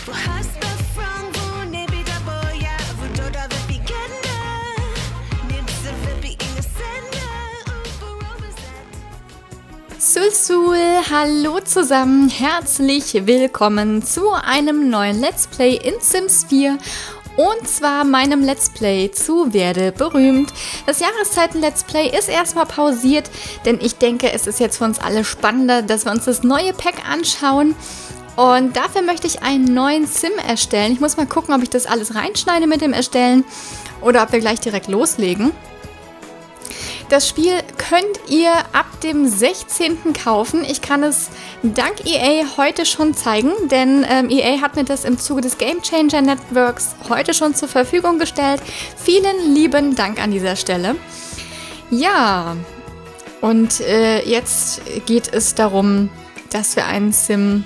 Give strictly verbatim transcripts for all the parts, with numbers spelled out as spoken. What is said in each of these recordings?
Sul Sul, hallo zusammen, herzlich willkommen zu einem neuen Let's Play in Sims vier. Und zwar meinem Let's Play zu Werde berühmt. Das Jahreszeiten-Let's Play ist erstmal pausiert, denn ich denke, es ist jetzt für uns alle spannender, dass wir uns das neue Pack anschauen. Und dafür möchte ich einen neuen Sim erstellen. Ich muss mal gucken, ob ich das alles reinschneide mit dem Erstellen oder ob wir gleich direkt loslegen. Das Spiel könnt ihr ab dem sechzehnten kaufen. Ich kann es dank E A heute schon zeigen, denn ähm, E A hat mir das im Zuge des Game Changer Networks heute schon zur Verfügung gestellt. Vielen lieben Dank an dieser Stelle. Ja, und äh, jetzt geht es darum, dass wir einen Sim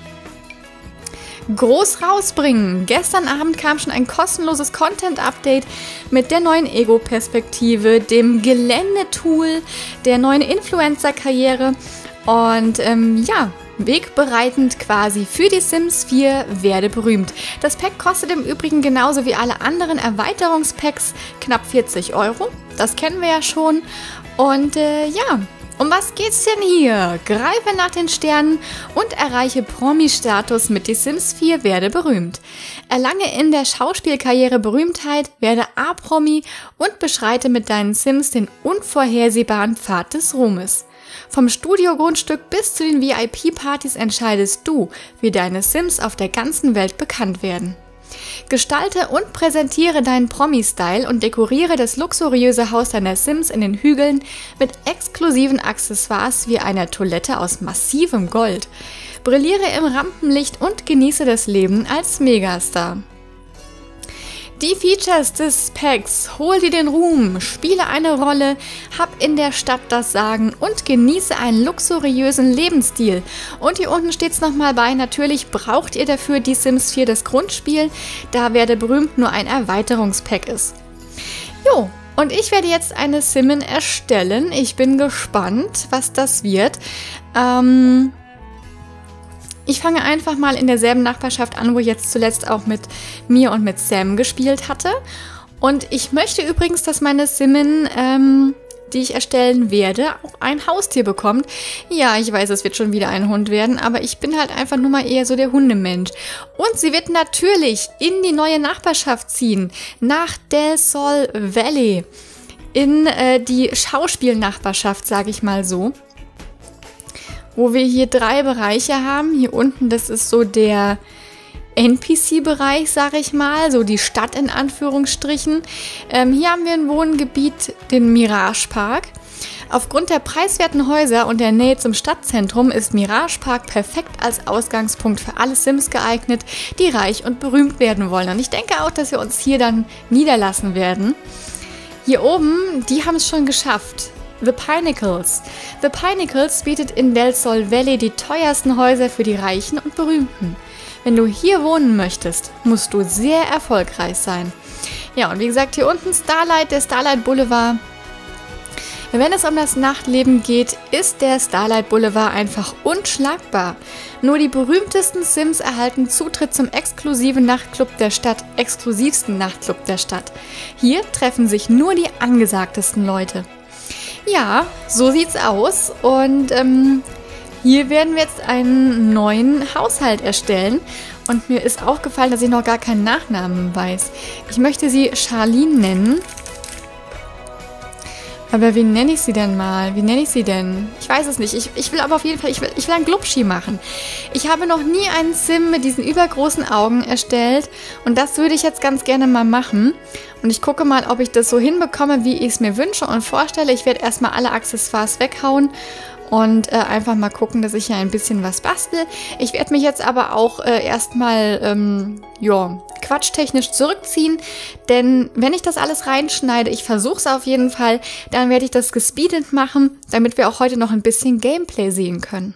groß rausbringen. Gestern Abend kam schon ein kostenloses Content-Update mit der neuen Ego-Perspektive, dem Geländetool, der neuen Influencer-Karriere und ähm, ja, wegbereitend quasi für die Sims vier Werde berühmt. Das Pack kostet im Übrigen genauso wie alle anderen Erweiterungspacks knapp vierzig Euro. Das kennen wir ja schon. Und äh, ja, um was geht's denn hier? Greife nach den Sternen und erreiche Promi-Status mit Die Sims vier Werde berühmt. Erlange in der Schauspielkarriere Berühmtheit, werde A-Promi und beschreite mit deinen Sims den unvorhersehbaren Pfad des Ruhmes. Vom Studiogrundstück bis zu den V I P-Partys entscheidest du, wie deine Sims auf der ganzen Welt bekannt werden. Gestalte und präsentiere deinen Promi-Style und dekoriere das luxuriöse Haus deiner Sims in den Hügeln mit exklusiven Accessoires wie einer Toilette aus massivem Gold. Brilliere im Rampenlicht und genieße das Leben als Megastar. Die Features des Packs: Hol dir den Ruhm, spiele eine Rolle, hab in der Stadt das Sagen und genieße einen luxuriösen Lebensstil. Und hier unten steht es nochmal bei, natürlich braucht ihr dafür die Sims vier das Grundspiel, da Werde berühmt nur ein Erweiterungspack ist. Jo, und ich werde jetzt eine Simin erstellen. Ich bin gespannt, was das wird. Ähm... Ich fange einfach mal in derselben Nachbarschaft an, wo ich jetzt zuletzt auch mit mir und mit Sam gespielt hatte. Und ich möchte übrigens, dass meine Simin, ähm, die ich erstellen werde, auch ein Haustier bekommt. Ja, ich weiß, es wird schon wieder ein Hund werden, aber ich bin halt einfach nur mal eher so der Hundemensch. Und sie wird natürlich in die neue Nachbarschaft ziehen, nach Del Sol Valley, in äh, die Schauspielnachbarschaft, sage ich mal so. Wo wir hier drei Bereiche haben. Hier unten, das ist so der N P C-Bereich, sage ich mal, so die Stadt in Anführungsstrichen. Ähm, hier haben wir ein Wohngebiet, den Mirage Park. Aufgrund der preiswerten Häuser und der Nähe zum Stadtzentrum ist Mirage Park perfekt als Ausgangspunkt für alle Sims geeignet, die reich und berühmt werden wollen. Und ich denke auch, dass wir uns hier dann niederlassen werden. Hier oben, die haben es schon geschafft. The Pinnacles. The Pinnacles bietet in Del Sol Valley die teuersten Häuser für die Reichen und Berühmten. Wenn du hier wohnen möchtest, musst du sehr erfolgreich sein. Ja, und wie gesagt, hier unten Starlight, der Starlight Boulevard. Wenn es um das Nachtleben geht, ist der Starlight Boulevard einfach unschlagbar. Nur die berühmtesten Sims erhalten Zutritt zum exklusiven Nachtclub der Stadt, exklusivsten Nachtclub der Stadt. Hier treffen sich nur die angesagtesten Leute. Ja, so sieht's aus und ähm, hier werden wir jetzt einen neuen Haushalt erstellen und mir ist aufgefallen, dass ich noch gar keinen Nachnamen weiß. Ich möchte sie Charlene nennen, aber wie nenne ich sie denn mal? Wie nenne ich sie denn? Ich weiß es nicht. Ich, ich will aber auf jeden Fall, ich will, ich will einen Glubschi machen. Ich habe noch nie einen Sim mit diesen übergroßen Augen erstellt und das würde ich jetzt ganz gerne mal machen. Und ich gucke mal, ob ich das so hinbekomme, wie ich es mir wünsche und vorstelle. Ich werde erstmal alle Accessoires weghauen und äh, einfach mal gucken, dass ich hier ein bisschen was bastel. Ich werde mich jetzt aber auch äh, erstmal ähm, ja, quatschtechnisch zurückziehen, denn wenn ich das alles reinschneide, ich versuche es auf jeden Fall, dann werde ich das gespeedet machen, damit wir auch heute noch ein bisschen Gameplay sehen können.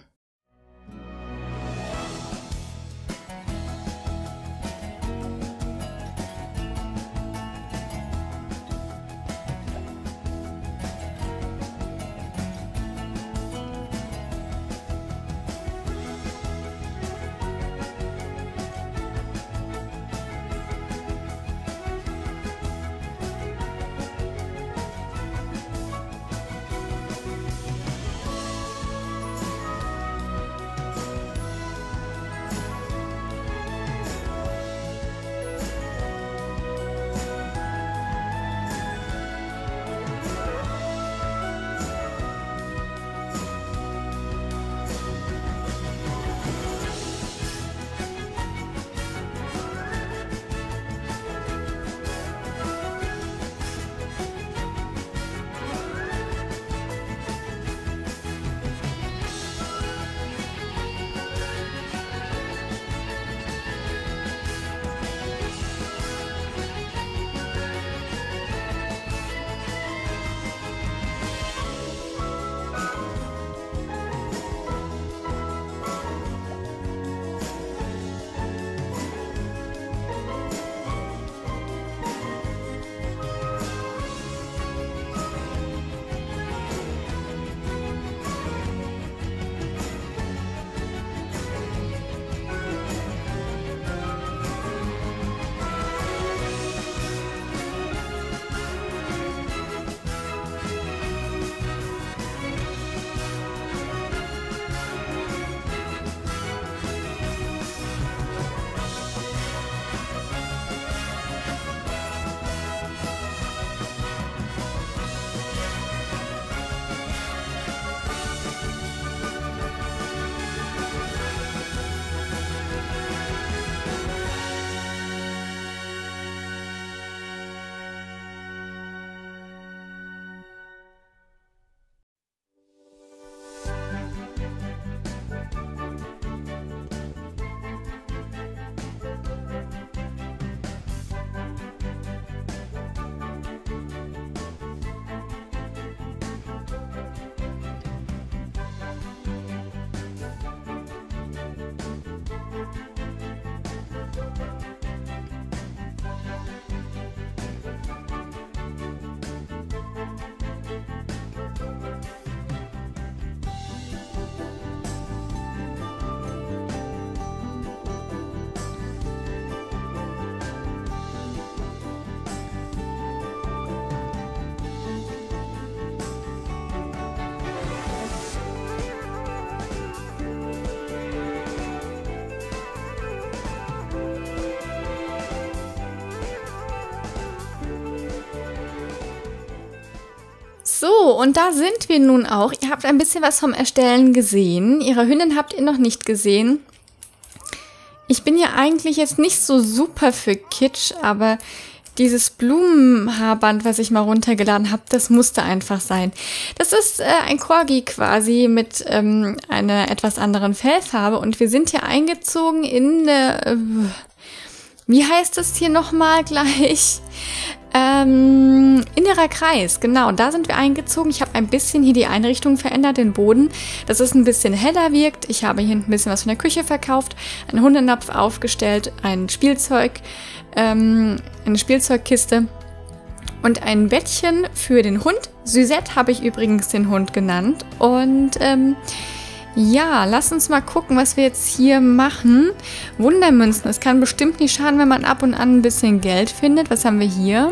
So, und da sind wir nun auch. Ihr habt ein bisschen was vom Erstellen gesehen. Ihre Hündin habt ihr noch nicht gesehen. Ich bin ja eigentlich jetzt nicht so super für Kitsch, aber dieses Blumenhaarband, was ich mal runtergeladen habe, das musste einfach sein. Das ist äh, ein Corgi quasi mit ähm, einer etwas anderen Fellfarbe und wir sind hier eingezogen in, äh, wie heißt es hier nochmal gleich? Ähm, innerer Kreis, genau, da sind wir eingezogen. Ich habe ein bisschen hier die Einrichtung verändert, den Boden, dass es ein bisschen heller wirkt. Ich habe hier ein bisschen was von der Küche verkauft, einen Hundenapf aufgestellt, ein Spielzeug, ähm, eine Spielzeugkiste und ein Bettchen für den Hund. Suzette habe ich übrigens den Hund genannt. Und ähm, ja, lass uns mal gucken, was wir jetzt hier machen. Wundermünzen. Es kann bestimmt nicht schaden, wenn man ab und an ein bisschen Geld findet. Was haben wir hier?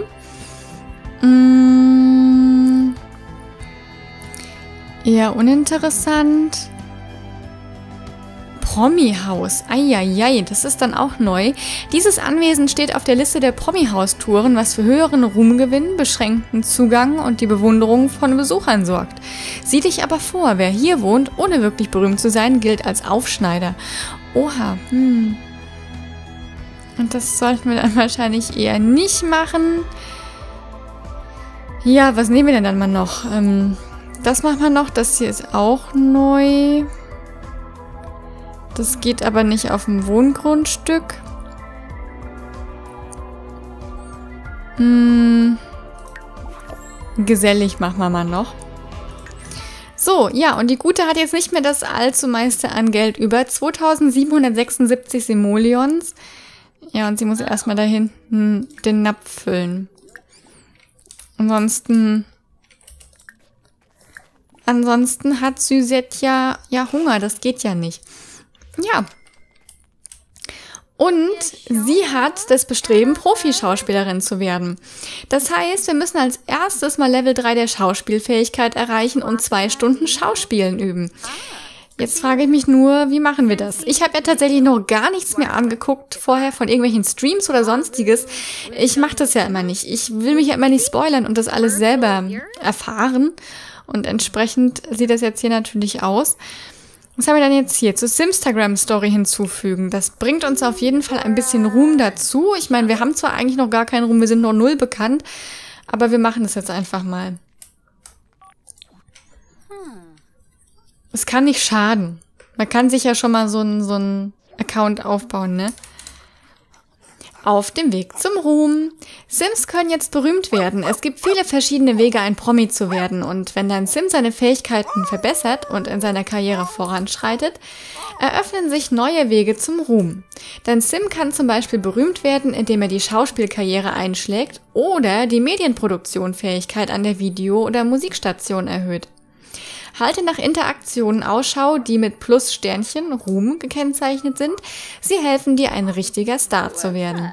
Mmh. Eher uninteressant. Promi-Haus. Eieiei, das ist dann auch neu. Dieses Anwesen steht auf der Liste der Promi-Haus-Touren, was für höheren Ruhmgewinn, beschränkten Zugang und die Bewunderung von Besuchern sorgt. Sieh dich aber vor, wer hier wohnt, ohne wirklich berühmt zu sein, gilt als Aufschneider. Oha, hm. Und das sollten wir dann wahrscheinlich eher nicht machen. Ja, was nehmen wir denn dann mal noch? Ähm, das machen wir noch. Das hier ist auch neu. Das geht aber nicht auf dem Wohngrundstück. Hm. Gesellig machen wir mal noch. So, ja, und die Gute hat jetzt nicht mehr das allzu meiste an Geld über. zweitausendsiebenhundertsechsundsiebzig Simoleons. Ja, und sie muss erstmal da hinten den Napf füllen. Ansonsten... Ansonsten hat Suzette ja, ja Hunger. Das geht ja nicht. Ja. Und sie hat das Bestreben, Profi-Schauspielerin zu werden. Das heißt, wir müssen als erstes mal Level drei der Schauspielfähigkeit erreichen und zwei Stunden Schauspielen üben. Jetzt frage ich mich nur, wie machen wir das? Ich habe ja tatsächlich noch gar nichts mehr angeguckt vorher von irgendwelchen Streams oder sonstiges. Ich mache das ja immer nicht. Ich will mich ja immer nicht spoilern und das alles selber erfahren. Und entsprechend sieht das jetzt hier natürlich aus. Was haben wir dann jetzt hier? Zur Simstagram-Story hinzufügen. Das bringt uns auf jeden Fall ein bisschen Ruhm dazu. Ich meine, wir haben zwar eigentlich noch gar keinen Ruhm, wir sind nur null bekannt, aber wir machen das jetzt einfach mal. Es kann nicht schaden. Man kann sich ja schon mal so einen so einen Account aufbauen, ne? Auf dem Weg zum Ruhm. Sims können jetzt berühmt werden. Es gibt viele verschiedene Wege, ein Promi zu werden. Und wenn dein Sim seine Fähigkeiten verbessert und in seiner Karriere voranschreitet, eröffnen sich neue Wege zum Ruhm. Dein Sim kann zum Beispiel berühmt werden, indem er die Schauspielkarriere einschlägt oder die Medienproduktionsfähigkeit an der Video- oder Musikstation erhöht. Halte nach Interaktionen Ausschau, die mit Plus-Sternchen, Ruhm, gekennzeichnet sind. Sie helfen dir, ein richtiger Star zu werden.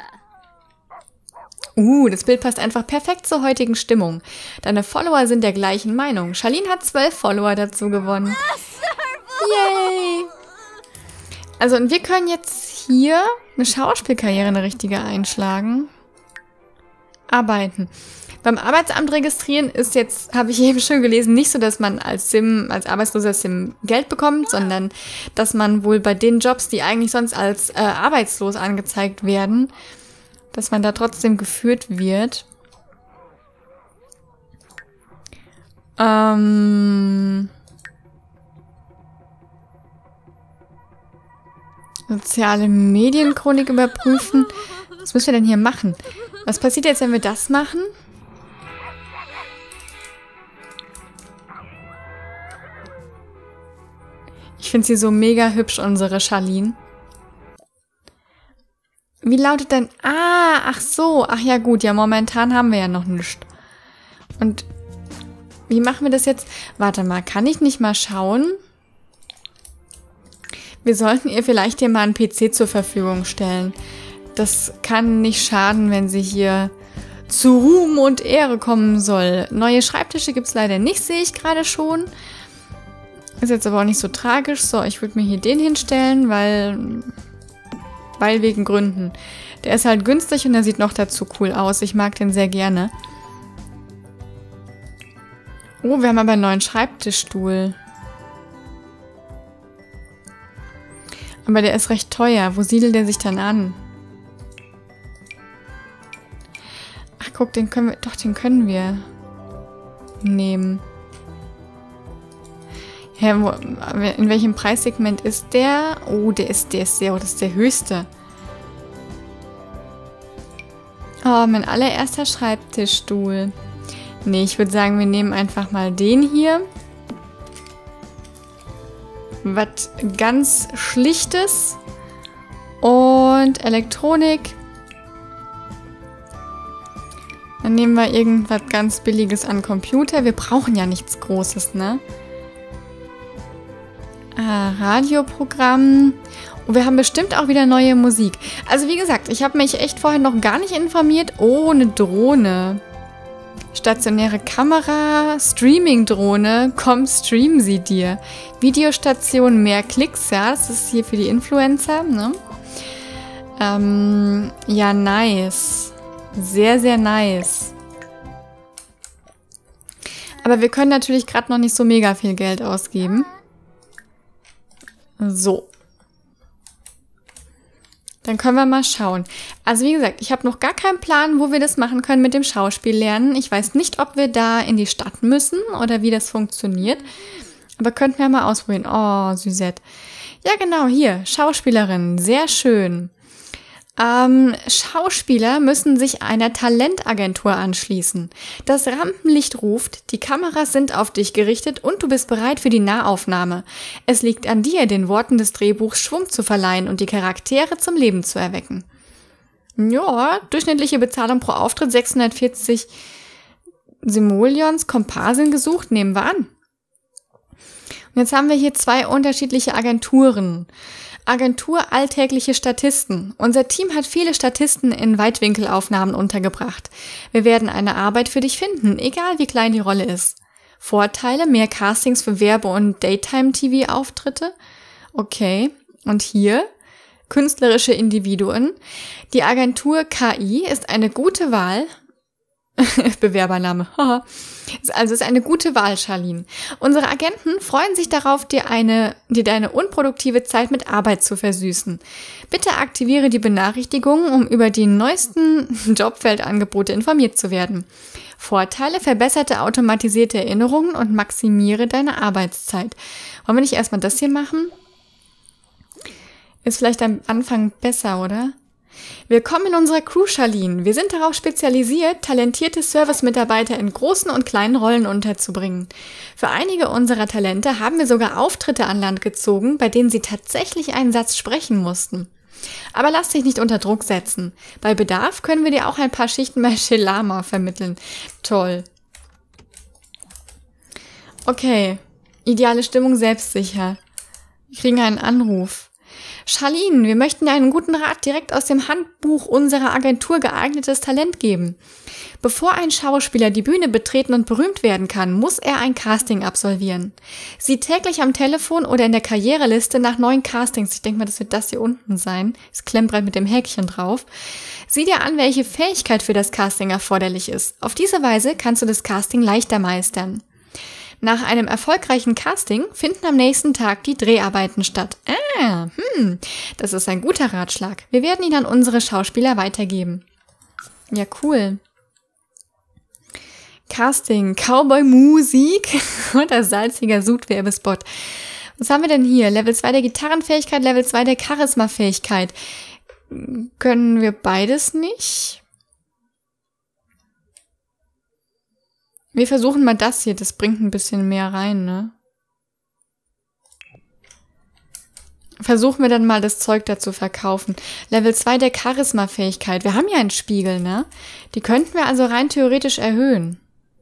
Uh, das Bild passt einfach perfekt zur heutigen Stimmung. Deine Follower sind der gleichen Meinung. Charlene hat zwölf Follower dazu gewonnen. Yay! Also, und wir können jetzt hier eine Schauspielkarriere, eine richtige, einschlagen. Arbeiten. Beim Arbeitsamt registrieren ist jetzt, habe ich eben schon gelesen, nicht so, dass man als Sim, als arbeitsloser Sim Geld bekommt, sondern dass man wohl bei den Jobs, die eigentlich sonst als äh, arbeitslos angezeigt werden, dass man da trotzdem geführt wird. Ähm... Soziale Medienchronik überprüfen. Was müssen wir denn hier machen? Was passiert jetzt, wenn wir das machen? Ich finde sie so mega hübsch, unsere Charlene. Wie lautet denn... Ah, ach so. Ach ja gut, ja momentan haben wir ja noch nichts. Und wie machen wir das jetzt? Warte mal, kann ich nicht mal schauen? Wir sollten ihr vielleicht hier mal einen P C zur Verfügung stellen. Das kann nicht schaden, wenn sie hier zu Ruhm und Ehre kommen soll. Neue Schreibtische gibt es leider nicht, sehe ich gerade schon. Ist jetzt aber auch nicht so tragisch. So, ich würde mir hier den hinstellen, weil... Weil wegen Gründen. Der ist halt günstig und der sieht noch dazu cool aus. Ich mag den sehr gerne. Oh, wir haben aber einen neuen Schreibtischstuhl. Aber der ist recht teuer. Wo siedelt der sich dann an? Ach, guck, den können wir... Doch, den können wir nehmen. Ja, wo, in welchem Preissegment ist der? Oh, der ist, der ist sehr... Oh, das ist der höchste. Oh, mein allererster Schreibtischstuhl. Nee, ich würde sagen, wir nehmen einfach mal den hier. Was ganz Schlichtes. Und Elektronik. Dann nehmen wir irgendwas ganz Billiges an Computer. Wir brauchen ja nichts Großes, ne? Ah, Radioprogramm. Und wir haben bestimmt auch wieder neue Musik. Also wie gesagt, ich habe mich echt vorher noch gar nicht informiert. Oh, eine Drohne. Stationäre Kamera, Streaming-Drohne, komm, stream sie dir. Videostation, mehr Klicks, ja, das ist hier für die Influencer, ne? Ähm, ja, nice. Sehr, sehr nice. Aber wir können natürlich gerade noch nicht so mega viel Geld ausgeben. So. Dann können wir mal schauen. Also wie gesagt, ich habe noch gar keinen Plan, wo wir das machen können mit dem Schauspiel lernen. Ich weiß nicht, ob wir da in die Stadt müssen oder wie das funktioniert. Aber könnten wir mal ausprobieren. Oh, Suzette. Ja genau, hier, Schauspielerin. Sehr schön. Ähm, Schauspieler müssen sich einer Talentagentur anschließen. Das Rampenlicht ruft, die Kameras sind auf dich gerichtet und du bist bereit für die Nahaufnahme. Es liegt an dir, den Worten des Drehbuchs Schwung zu verleihen und die Charaktere zum Leben zu erwecken. Ja, durchschnittliche Bezahlung pro Auftritt sechshundertvierzig Simoleons, Komparsen gesucht, nehmen wir an. Und jetzt haben wir hier zwei unterschiedliche Agenturen. Agentur Alltägliche Statisten. Unser Team hat viele Statisten in Weitwinkelaufnahmen untergebracht. Wir werden eine Arbeit für dich finden, egal wie klein die Rolle ist. Vorteile, mehr Castings für Werbe- und Daytime-T V-Auftritte. Okay, und hier künstlerische Individuen. Die Agentur K I ist eine gute Wahl. Bewerbername. Also ist eine gute Wahl, Charlene. Unsere Agenten freuen sich darauf, dir eine, dir deine unproduktive Zeit mit Arbeit zu versüßen. Bitte aktiviere die Benachrichtigungen, um über die neuesten Jobfeldangebote informiert zu werden. Vorteile, verbesserte automatisierte Erinnerungen und maximiere deine Arbeitszeit. Wollen wir nicht erstmal das hier machen? Ist vielleicht am Anfang besser, oder? Willkommen in unserer Crew, Charlene. Wir sind darauf spezialisiert, talentierte Service-Mitarbeiter in großen und kleinen Rollen unterzubringen. Für einige unserer Talente haben wir sogar Auftritte an Land gezogen, bei denen sie tatsächlich einen Satz sprechen mussten. Aber lass dich nicht unter Druck setzen. Bei Bedarf können wir dir auch ein paar Schichten bei Shelama vermitteln. Toll. Okay. Ideale Stimmung, selbstsicher. Wir kriegen einen Anruf. Charlene, wir möchten dir einen guten Rat direkt aus dem Handbuch unserer Agentur geeignetes Talent geben. Bevor ein Schauspieler die Bühne betreten und berühmt werden kann, muss er ein Casting absolvieren. Sieh täglich am Telefon oder in der Karriereliste nach neuen Castings. Ich denke mal, das wird das hier unten sein. Das Klemmbrett mit dem Häkchen drauf. Sieh dir an, welche Fähigkeit für das Casting erforderlich ist. Auf diese Weise kannst du das Casting leichter meistern. Nach einem erfolgreichen Casting finden am nächsten Tag die Dreharbeiten statt. Ah, hm, das ist ein guter Ratschlag. Wir werden ihn an unsere Schauspieler weitergeben. Ja, cool. Casting, Cowboy-Musik oder salziger Sud-Werbespot. Was haben wir denn hier? Level zwei der Gitarrenfähigkeit, Level zwei der Charisma-Fähigkeit. Können wir beides nicht? Wir versuchen mal das hier, das bringt ein bisschen mehr rein, ne? Versuchen wir dann mal das Zeug dazu verkaufen. Level zwei der Charisma-Fähigkeit. Wir haben ja einen Spiegel, ne? Die könnten wir also rein theoretisch erhöhen.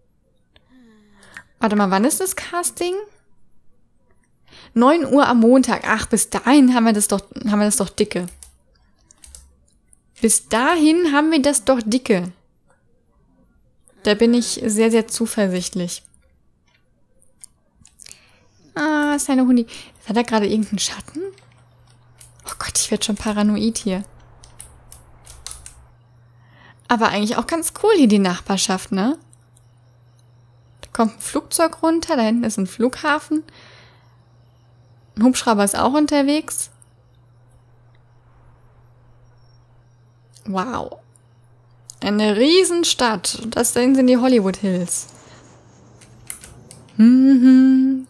Warte mal, wann ist das Casting? neun Uhr am Montag. Ach, bis dahin haben wir das doch, haben wir das doch dicke. Bis dahin haben wir das doch dicke. Da bin ich sehr, sehr zuversichtlich. Ah, ist eine Hundi. Hat er gerade irgendeinen Schatten? Oh Gott, ich werde schon paranoid hier. Aber eigentlich auch ganz cool hier die Nachbarschaft, ne? Da kommt ein Flugzeug runter, da hinten ist ein Flughafen. Ein Hubschrauber ist auch unterwegs. Wow. Eine Riesenstadt. Das sind die Hollywood Hills. Mhm.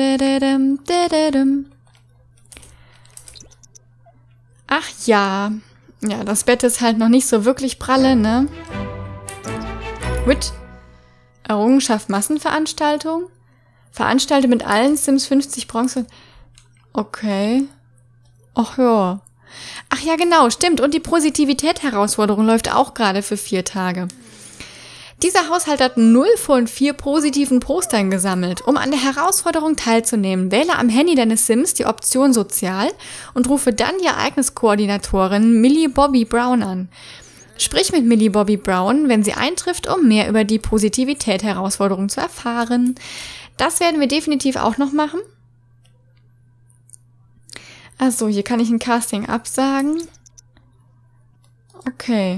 Ach ja. Ja, das Bett ist halt noch nicht so wirklich pralle, ne? Gut. Errungenschaft Massenveranstaltung. Veranstalte mit allen Sims fünfzig Bronze. Okay. Ach ja. Ach ja, genau, stimmt. Und die Positivität-Herausforderung läuft auch gerade für vier Tage. Dieser Haushalt hat null von vier positiven Postern gesammelt. Um an der Herausforderung teilzunehmen, wähle am Handy deines Sims die Option Sozial und rufe dann die Ereigniskoordinatorin Millie Bobby Brown an. Sprich mit Millie Bobby Brown, wenn sie eintrifft, um mehr über die Positivität-Herausforderung zu erfahren. Das werden wir definitiv auch noch machen. Achso, hier kann ich ein Casting absagen. Okay.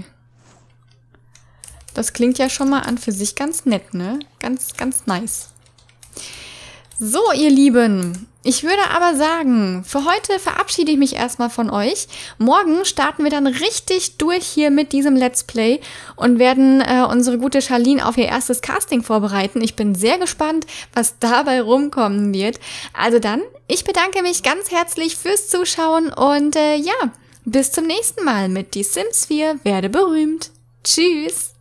Das klingt ja schon mal an für sich ganz nett, ne? Ganz, ganz nice. So, ihr Lieben, ich würde aber sagen, für heute verabschiede ich mich erstmal von euch. Morgen starten wir dann richtig durch hier mit diesem Let's Play und werden äh, unsere gute Charlene auf ihr erstes Casting vorbereiten. Ich bin sehr gespannt, was dabei rumkommen wird. Also dann, ich bedanke mich ganz herzlich fürs Zuschauen und äh, ja, bis zum nächsten Mal mit Die Sims vier werde berühmt. Tschüss!